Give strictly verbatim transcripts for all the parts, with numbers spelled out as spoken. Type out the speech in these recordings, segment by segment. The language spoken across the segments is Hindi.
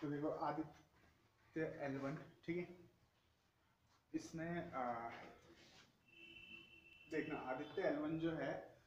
तो देखो आदित्य एल वन, ठीक है, इसमें आ, देखना आदित्य एल वन जो है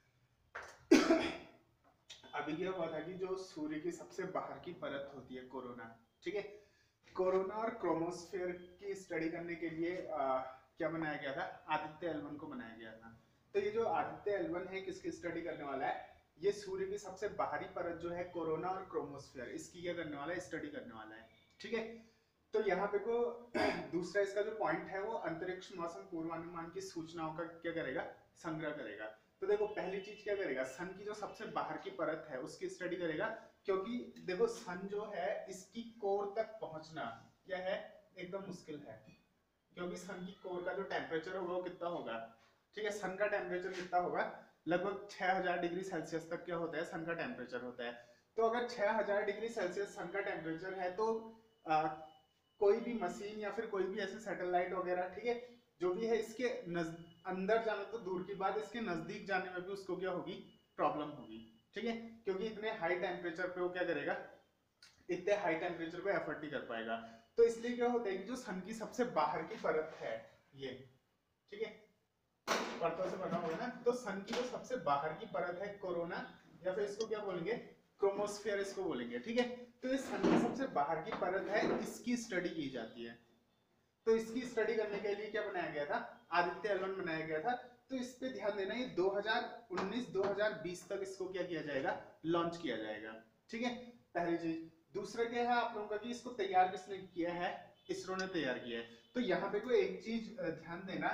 अभी क्या हुआ था कि जो सूर्य की सबसे बाहर की परत होती है कोरोना, ठीक है, कोरोना और क्रोमोस्फेयर की स्टडी करने के लिए आ, क्या बनाया गया था, आदित्य एल वन को बनाया गया था। तो ये जो आदित्य एल वन है किसकी स्टडी करने वाला है, ये सूर्य की सबसे बाहरी परत जो है कोरोना और क्रोमोस्फेयर, इसकी क्या करने वाला है, स्टडी करने वाला है, ठीक है। तो यहाँ पे को दूसरा इसका जो पॉइंट है वो अंतरिक्ष मौसम पूर्वानुमान की सूचनाओं का क्या करेगा, संग्रह करेगा। तो देखो पहली चीज क्या करेगा, सन की जो सबसे बाहर की परत है उसकी स्टडी करेगा, क्योंकि देखो सन जो है इसकी कोर तक पहुंचना क्या है, एकदम मुश्किल है, क्योंकि सन की कोर का जो टेम्परेचर होगा वो कितना होगा, ठीक है, सन का टेम्परेचर कितना होगा, लगभग छह हज़ार डिग्री सेल्सियस तक क्या होता है, सन का टेम्परेचर होता है। तो अगर छह हज़ार डिग्री सेल्सियस सन का टेम्परेचर है तो आ, कोई भी मशीन या फिर कोई भी ऐसे सैटेलाइट वगैरह, ठीक है, जो भी है इसके अंदर जाना तो दूर की बात, इसके नजदीक जाने में भी उसको क्या होगी, प्रॉब्लम होगी, ठीक है, क्योंकि इतने हाई टेम्परेचर पे वो क्या करेगा, इतने हाई टेम्परेचर पे एफर्ट नहीं कर पाएगा। तो इसलिए क्या होता है कि जो सन की सबसे बाहर की परत है ये, ठीक है, परतों से बना होगा ना, तो सन की जो सबसे बाहर की परत है कोरोना, या फिर इसको क्या बोलेंगे, क्रोमोस्फेयर इसको बोलेंगे, ठीक है। तो ये सन की सबसे बाहर की परत है, इसकी स्टडी की जाती है। तो इसकी स्टडी करने के लिए क्या बनाया गया था, आदित्य एल वन बनाया गया था। तो इस पे ध्यान देना, ये दो हज़ार उन्नीस दो हज़ार बीस तक इसको क्या किया जाएगा, लॉन्च किया जाएगा, ठीक है, पहली चीज। दूसरा क्या है आप लोगों का कि इसको तैयार किसने किया है, इसरो ने तैयार किया है। तो यहाँ पे कोई एक चीज ध्यान देना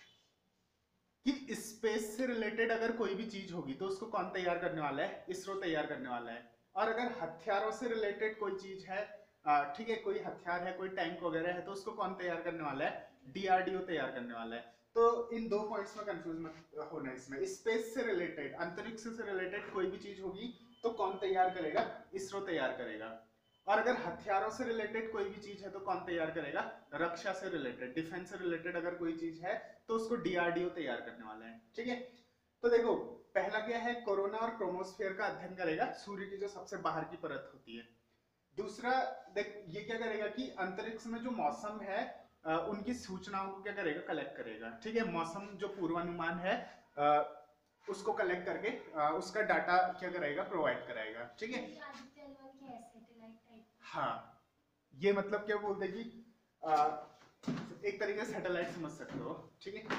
कि स्पेस से रिलेटेड अगर कोई भी चीज होगी तो उसको कौन तैयार करने वाला है, इसरो तैयार करने वाला है। और अगर हथियारों से रिलेटेड कोई चीज है, ठीक है, कोई हथियार है, कोई टैंक वगैरह है, तो उसको कौन तैयार करने वाला है, डी आर डी ओ तैयार करने वाला है। तो इन दो पॉइंट्स में कंफ्यूज मत होना, इसमें स्पेस से रिलेटेड, अंतरिक्ष से रिलेटेड कोई भी चीज होगी तो कौन तैयार करेगा, इसरो तैयार करेगा। और अगर हथियारों से रिलेटेड कोई भी चीज है तो कौन तैयार करेगा, रक्षा से रिलेटेड, डिफेंस से रिलेटेड अगर कोई चीज है तो उसको डी आर डी ओ तैयार करने वाला है, ठीक है। तो देखो पहला क्या है, कोरोना और क्रोमोस्फेयर का अध्ययन करेगा, सूर्य की जो सबसे बाहर की परत होती है। दूसरा देख ये क्या करेगा कि अंतरिक्ष में जो मौसम है आ, उनकी सूचनाओं को क्या करेगा, कलेक्ट करेगा, ठीक है, मौसम जो पूर्वानुमान है आ, उसको कलेक्ट करके आ, उसका डाटा क्या करेगा, प्रोवाइड कराएगा, ठीक है। हाँ, ये मतलब क्या बोलते हैं कि आ, एक तरीके से सैटेलाइट समझ सकते हो, ठीक है।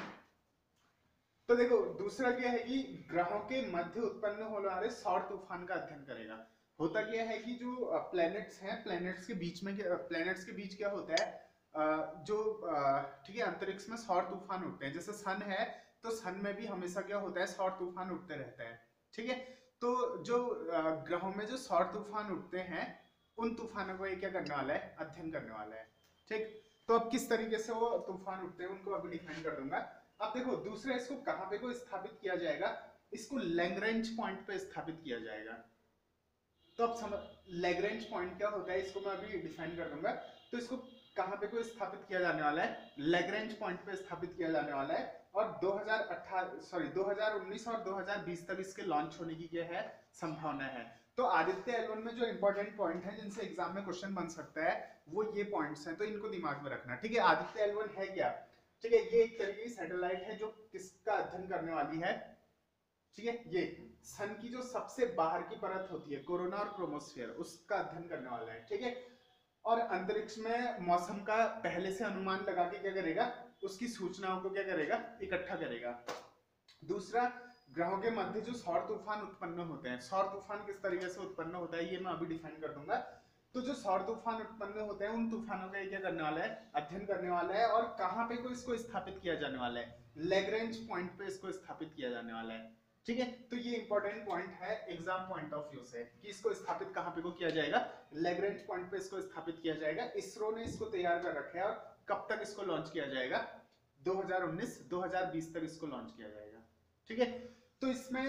तो देखो दूसरा क्या है कि ग्रहों के मध्य उत्पन्न होने वाले सौर तूफान का अध्ययन करेगा। होता क्या है कि जो प्लैनेट्स हैं, प्लैनेट्स के बीच में प्लैनेट्स के बीच क्या होता है, जो ठीक है अंतरिक्ष में सौर तूफान उठते हैं, जैसे सन है तो सन में भी हमेशा क्या होता है, सौर तूफान उठते रहते हैं, ठीक है। तो जो ग्रहों में जो सौर तूफान उठते हैं उन तूफानों को ये क्या करने वाला है, अध्ययन करने वाला है, ठीक। तो अब किस तरीके से वो तूफान उठते हैं उनको अभी डिफाइन कर दूंगा। अब देखो दूसरा इसको कहां पे को स्थापित किया जाएगा, इसको लैग्रेंज पॉइंट पे स्थापित किया जाएगा। तो अब समझ लैग्रेंज पॉइंट क्या होता है, इसको मैं अभी डिफाइन कर दूंगा। तो इसको कहां पे को स्थापित किया जाने वाला है, लैग्रेंज पॉइंट पे स्थापित किया जाने वाला है। और दो हज़ार अठारह सॉरी दो हज़ार उन्नीस और दो हज़ार बीस तक इसके लॉन्च होने की क्या है, संभावना है। तो आदित्य एल वन में जो इंपॉर्टेंट पॉइंट है जिनसे एग्जाम में क्वेश्चन बन सकता है वो ये पॉइंट्स हैं, तो इनको दिमाग में रखना, ठीक है। आदित्य एल वन है क्या, ठीक है, ये एक तरीके की सैटेलाइट है जो किसका अध्ययन करने वाली है, ठीक है, ये सन की जो सबसे बाहर की परत होती है कोरोना और क्रोमोस्फेयर उसका अध्ययन करने वाला है, ठीक है। और अंतरिक्ष में मौसम का पहले से अनुमान लगा के क्या करेगा, उसकी सूचनाओं को क्या करेगा, इकट्ठा करेगा। दूसरा ग्रहों के मध्य जो सौर तूफान उत्पन्न होते हैं, सौर तूफान किस तरीके से उत्पन्न होता है ये मैं अभी डिफाइन कर दूंगा। तो जो सौर तूफान उत्पन्न होते हैं उन तूफानों का क्या करने वाला है, अध्ययन करने वाला है। और कहां पे को इसको स्थापित किया जाने वाला है, लैग्रेंज पॉइंट पे इसको स्थापित किया जाने वाला है, ठीक है। तो ये इंपॉर्टेंट पॉइंट है एग्जाम पॉइंट ऑफ व्यू से कि इसको स्थापित कहां पे को किया जाएगा, लैग्रेंज पॉइंट पे इसको स्थापित किया जाएगा। इसरो ने इसको तैयार कर रखा है और कब तक इसको लॉन्च किया जाएगा, दो हज़ार उन्नीस दो हज़ार बीस तक इसको लॉन्च किया जाएगा, ठीक है। तो इसमें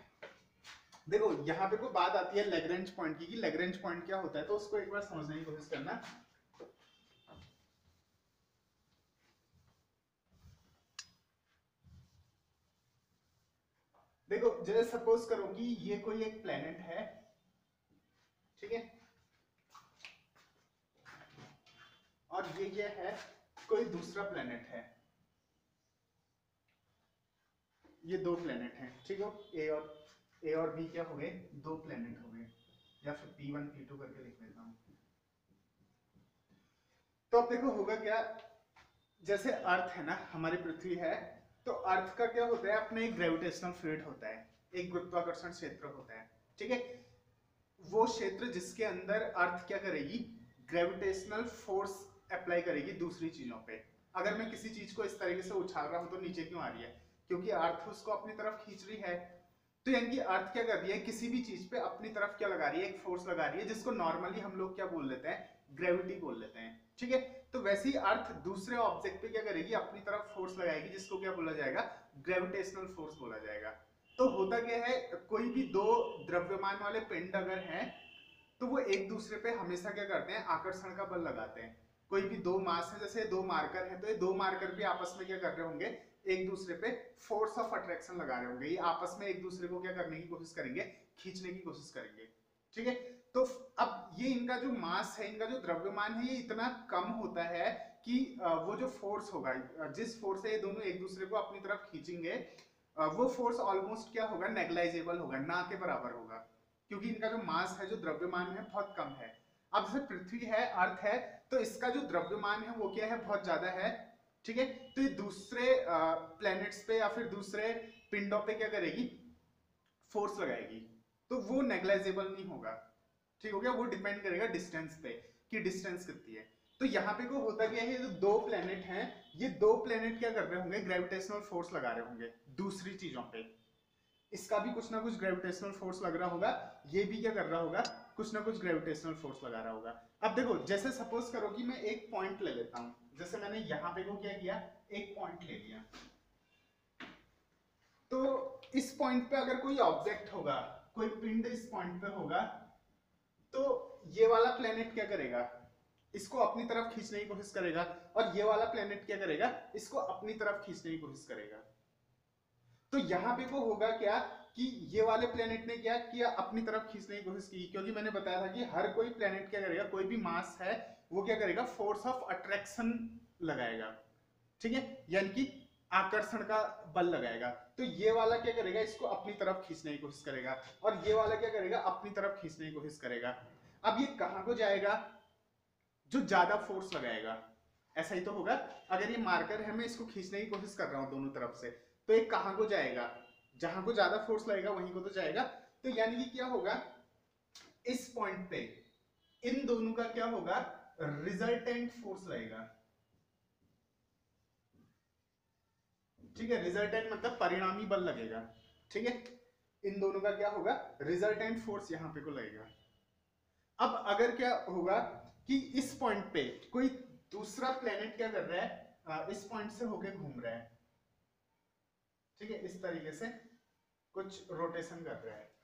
देखो यहाँ पे कोई बात आती है लैग्रेंज पॉइंट की, कि लैग्रेंज पॉइंट क्या होता है, तो उसको एक बार समझने की कोशिश करना। देखो जैसे सपोज करो कि ये कोई एक प्लेनेट है, ठीक है, ये क्या है, कोई दूसरा प्लेनेट है, ये दो प्लेनेट हैं, ठीक है, ए और ए और बी क्या हो गए, दो प्लेनेट हो गए, या फिर पी वन पी टू करके लिख लेता हूं। तो अब देखो होगा क्या, जैसे अर्थ है ना, हमारी पृथ्वी है, तो अर्थ का क्या होता है, अपने एक ग्रेविटेशनल फील्ड होता है, एक गुरुत्वाकर्षण क्षेत्र होता है, ठीक है। वो क्षेत्र जिसके अंदर अर्थ क्या करेगी, ग्रेविटेशनल फोर्स अप्लाई करेगी दूसरी चीजों पे। अगर मैं किसी चीज को इस तरीके से उछाल रहा हूं तो नीचे क्यों आ रही है, क्योंकि अर्थ उसको अपनी तरफ खींच रही है। तो यानी कि अर्थ क्या कर रही है, किसी भी चीज पे अपनी तरफ क्या लगा रही है, एक फोर्स लगा रही है, जिसको नॉर्मली हम लोग क्या बोल लेते हैं, ग्रेविटी बोल लेते हैं, ठीक है। तो वैसे ही अर्थ दूसरे ऑब्जेक्ट पे क्या करेगी, अपनी तरफ फोर्स लगाएगी, जिसको क्या बोला जाएगा, ग्रेविटेशनल फोर्स बोला जाएगा। तो होता क्या है, कोई भी दो द्रव्यमान वाले पिंड अगर हैं तो वो एक दूसरे पे हमेशा क्या करते हैं, आकर्षण का बल लगाते हैं। कोई भी दो मास है, जैसे दो मार्कर है, तो ये दो मार्कर भी आपस में क्या कर रहे होंगे, एक दूसरे पे फोर्स ऑफ अट्रैक्शन लगा रहे होंगे, ये आपस में एक दूसरे को क्या करने की कोशिश करेंगे, खींचने की कोशिश करेंगे, ठीक है। तो अब ये इनका जो मास है, इनका जो द्रव्यमान है, ये इतना कम होता है कि वो जो फोर्स होगा, जिस फोर्स से ये दोनों एक दूसरे को अपनी तरफ खींचेंगे, वो फोर्स ऑलमोस्ट क्या होगा, नेग्लाइजेबल होगा, ना के बराबर होगा, क्योंकि इनका जो मास है, जो द्रव्यमान है, बहुत कम है। अब जैसे पृथ्वी है, अर्थ है, तो इसका जो द्रव्यमान है वो क्या है, बहुत ज्यादा है, ठीक है। तो ये दूसरे प्लैनेट्स पे या फिर दूसरे पिंडों पे क्या करेगी, फोर्स लगाएगी, तो वो नेग्लाइजेबल नहीं होगा, ठीक हो गया। वो डिपेंड करेगा डिस्टेंस पे कि डिस्टेंस कितनी है। तो यहाँ पे को होता क्या है, जो दो प्लैनेट हैं, ये दो प्लैनेट क्या कर रहे होंगे, ग्रेविटेशनल फोर्स लगा रहे होंगे दूसरी चीजों पे। इसका भी कुछ ना कुछ ग्रेविटेशनल फोर्स लग रहा होगा, ये भी क्या कर रहा होगा, कुछ ना कुछ ग्रेविटेशनल फोर्स लगा रहा होगा। अब देखो, जैसे सपोज करो कि मैं एक पॉइंट ले लेता हूं, जैसे मैंने यहाँ पे को क्या किया, एक पॉइंट ले लिया, तो इस पॉइंट पे अगर कोई ऑब्जेक्ट होगा, कोई पिंड इस पॉइंट पे होगा, तो ये वाला प्लेनेट क्या करेगा, इसको अपनी तरफ खींचने की कोशिश करेगा, और ये वाला प्लेनेट क्या करेगा, इसको अपनी तरफ खींचने की कोशिश करेगा। तो यहाँ पे को होगा क्या कि ये वाले प्लेनेट ने क्या किया, अपनी तरफ खींचने की कोशिश की, क्योंकि मैंने बताया था कि हर कोई प्लेनेट क्या करेगा, कोई भी मास है वो क्या करेगा, फोर्स ऑफ अट्रैक्शन लगाएगा, ठीक है, यानी कि आकर्षण का बल लगाएगा। तो ये वाला क्या करेगा, इसको अपनी तरफ खींचने की कोशिश करेगा, और ये वाला क्या करेगा, अपनी तरफ खींचने की कोशिश करेगा। अब ये कहां को जाएगा, जो ज्यादा फोर्स लगाएगा, ऐसा ही तो होगा। अगर ये मार्कर है, मैं इसको खींचने की कोशिश कर रहा हूं दोनों तरफ से, तो ये कहां को जाएगा, जहां को ज्यादा फोर्स लगेगा वहीं को तो जाएगा। तो यानी कि क्या होगा, इस पॉइंट पे इन दोनों का क्या होगा, रिजल्टेंट फोर्स लगेगा, ठीक है। रिजल्टेंट मतलब परिणामी बल लगेगा, ठीक है। इन दोनों का क्या होगा, रिजल्टेंट फोर्स यहां पे को लगेगा। अब अगर क्या होगा कि इस पॉइंट पे कोई दूसरा प्लेनेट क्या कर रहा है, इस पॉइंट से होके घूम रहा है, ठीक है, इस तरीके से कुछ रोटेशन कर रहा है।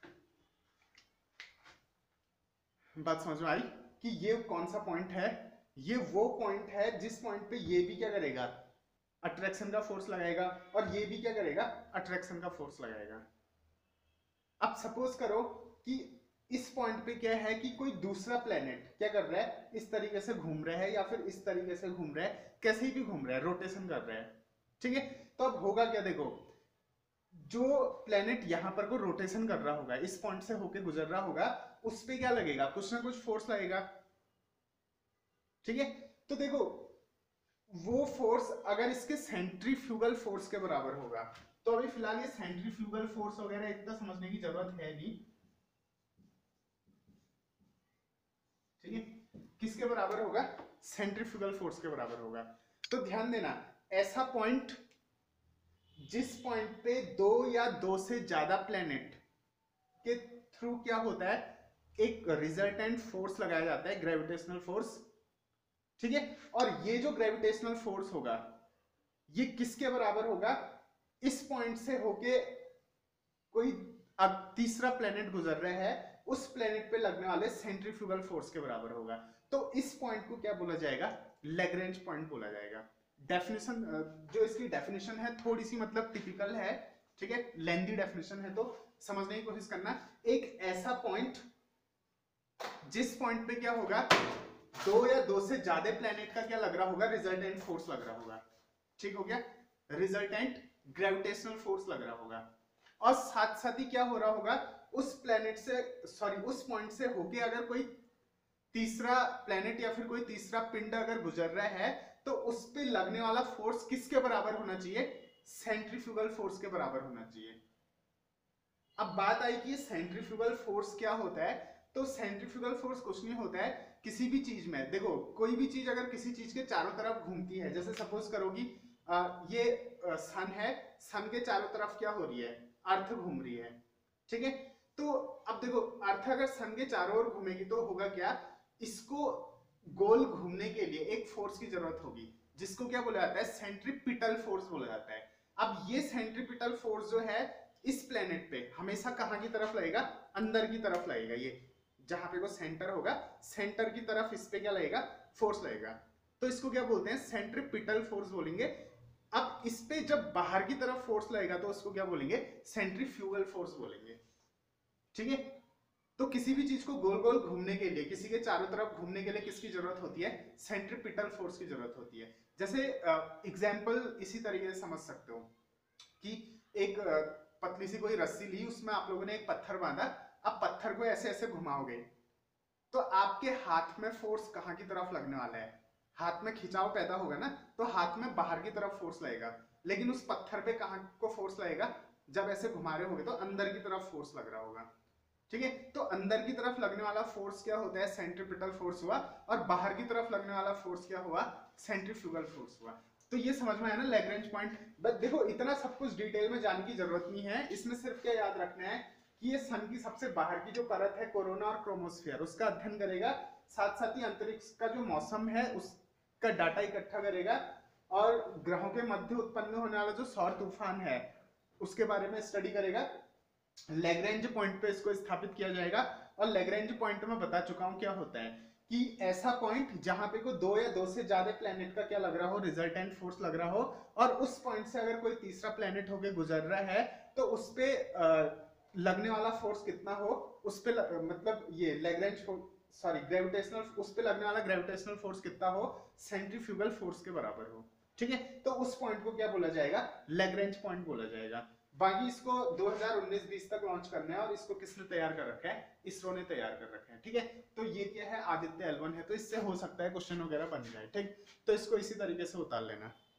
बात समझ में आई कि ये कौन सा पॉइंट है, ये वो पॉइंट है जिस पॉइंट पे ये भी क्या करेगा, अट्रैक्शन का फोर्स लगाएगा, और ये भी क्या करेगा, अट्रैक्शन का फोर्स लगाएगा। अब सपोज करो कि इस पॉइंट पे क्या है कि कोई दूसरा प्लेनेट क्या कर रहा है, इस तरीके से घूम रहा है, या फिर इस तरीके से घूम रहा है, कैसे भी घूम रहा है, रोटेशन कर रहा है, ठीक है। तो अब होगा क्या, देखो, जो प्लेनेट यहां पर को रोटेशन कर रहा होगा, इस पॉइंट से होके गुजर रहा होगा, उस पे क्या लगेगा, कुछ ना कुछ फोर्स लगेगा, ठीक है। तो देखो, वो फोर्स अगर इसके सेंट्रीफ्यूगल फोर्स के बराबर होगा, तो अभी फिलहाल ये सेंट्रीफ्यूगल फोर्स वगैरह इतना समझने की जरूरत है नहीं, ठीक है। किसके बराबर होगा, सेंट्रीफ्यूगल फोर्स के बराबर होगा। तो ध्यान देना, ऐसा पॉइंट जिस पॉइंट पे दो या दो से ज्यादा प्लेनेट के थ्रू क्या होता है, एक रिजल्टेंट फोर्स लगाया जाता है, ग्रेविटेशनल फोर्स, ठीक है। और ये जो ग्रेविटेशनल फोर्स होगा, ये किसके बराबर होगा, इस पॉइंट से होके कोई अब तीसरा प्लेनेट गुजर रहा है, उस प्लेनेट पे लगने वाले सेंट्रीफ्यूगल फोर्स के बराबर होगा। तो इस पॉइंट को क्या बोला जाएगा, लैग्रेंज पॉइंट बोला जाएगा। डेफिनेशन, जो इसकी डेफिनेशन है थोड़ी सी मतलब टिपिकल है, ठीक है, लेंथी डेफिनेशन है, तो समझने की कोशिश करना। एक ऐसा पॉइंट जिस पॉइंट पे क्या होगा दो या दो से ज्यादा प्लेनेट का क्या लग रहा होगा, रिजल्टेंट फोर्स लग रहा होगा। ठीक हो गया, रिजल्टेंट ग्रेविटेशनल फोर्स लग रहा होगा। और साथ साथ ही क्या हो रहा होगा, उस प्लेनेट से सॉरी उस पॉइंट से होके अगर कोई तीसरा प्लेनेट या फिर कोई तीसरा पिंड अगर गुजर रहा है तो उस पे लगने वाला फोर्स किसके बराबर होना चाहिए, सेंट्रीफ्यूगल फोर्स के बराबर होना चाहिए। अब बात आई कि सेंट्रीफ्यूगल फोर्स क्या होता है, तो सेंट्रीफ्यूगल फोर्स कुछ नहीं होता है, किसी भी चीज में देखो, कोई भी चीज अगर किसी चीज के चारों तरफ घूमती है, जैसे सपोज करो कि आ, ये आ, सन है, सन के चारों तरफ क्या हो रही है, अर्थ घूम रही है। ठीक है, तो अब देखो अर्थ अगर सन के चारों ओर घूमेगी तो होगा क्या, इसको गोल घूमने के लिए एक फोर्स की जरूरत होगी, जिसको क्या बोला जाता है, सेंट्रीपिटल फोर्स बोला जाता है। अब ये सेंट्रीपिटल फोर्स जो है इस प्लेनेट पे हमेशा कहां की तरफ लगेगा, अंदर की तरफ लगेगा। ये जहां पे वो सेंटर होगा, सेंटर की तरफ इस पे क्या लगेगा, फोर्स लगेगा, तो इसको क्या बोलते हैं, सेंट्रीपिटल फोर्स बोलेंगे। अब इस पे जब बाहर की तरफ फोर्स लगेगा तो उसको क्या बोलेंगे, सेंट्रीफ्यूगल फोर्स बोलेंगे। ठीक है, तो किसी भी चीज को गोल गोल घूमने के लिए, किसी के चारों तरफ घूमने के लिए किसकी जरूरत होती है, सेंट्रीपिटल फोर्स की जरूरत होती है। जैसे एग्जांपल uh, इसी तरीके से समझ सकते हो कि एक uh, पतली सी कोई रस्सी ली, उसमें आप लोगों ने एक पत्थर बांधा, अब पत्थर को ऐसे ऐसे घुमाओगे तो आपके हाथ में फोर्स कहां की तरफ लगने वाला है, हाथ में खिंचाव पैदा होगा ना, तो हाथ में बाहर की तरफ फोर्स लगेगा, लेकिन उस पत्थर पे कहां को फोर्स लगेगा, जब ऐसे घुमा रहे होगे तो अंदर की तरफ फोर्स लग रहा होगा। ठीक है, तो अंदर की तरफ लगने वाला फोर्स क्या होता है, सेंट्रीपिटल फोर्स हुआ, और बाहर की तरफ लगने वाला फोर्स क्या हुआ, सेंट्रीफ्यूगल फोर्स हुआ। तो ये समझ में आया ना लैग्रेंज पॉइंट। बट देखो इतना सब कुछ डिटेल में जानने की जरूरत नहीं है, इसमें सिर्फ क्या याद रखना है कि ये सन की सबसे बाहर की जो परत है कोरोना और क्रोमोस्फीयर, उसका अध्ययन करेगा, साथ साथ ही अंतरिक्ष का जो मौसम है उसका डाटा इकट्ठा करेगा, और ग्रहों के मध्य उत्पन्न होने वाला जो सौर तूफान है उसके बारे में स्टडी करेगा। लैग्रेंज पॉइंट पे इसको स्थापित किया जाएगा, और लैग्रेंज पॉइंट में बता चुका हूं क्या होता है कि ऐसा पॉइंट जहां पे कोई दो या दो से ज्यादा प्लेनेट का क्या लग रहा हो, रिजल्टेंट फोर्स लग रहा हो, और उस पॉइंट से अगर कोई तीसरा प्लेनेट होके गुजर रहा है तो उस पे लगने वाला फोर्स कितना हो, उस पे लग, मतलब ये लैग्रेंज सॉरी ग्रेविटेशनल, उस पे लगने वाला ग्रेविटेशनल फोर्स कितना हो, सेंट्रीफ्यूगल फोर्स के बराबर हो। ठीक है, तो उस पॉइंट को क्या बोला जाएगा, लैग्रेंज पॉइंट बोला जाएगा। बाकी इसको दो हज़ार उन्नीस बीस तक लॉन्च करना है, और इसको किसने तैयार कर रखा है, इसरो ने तैयार कर रखा है। ठीक है, तो ये क्या है, आदित्य एल वन है, तो इससे हो सकता है क्वेश्चन वगैरह बन जाए। ठीक, तो इसको इसी तरीके से उतार लेना।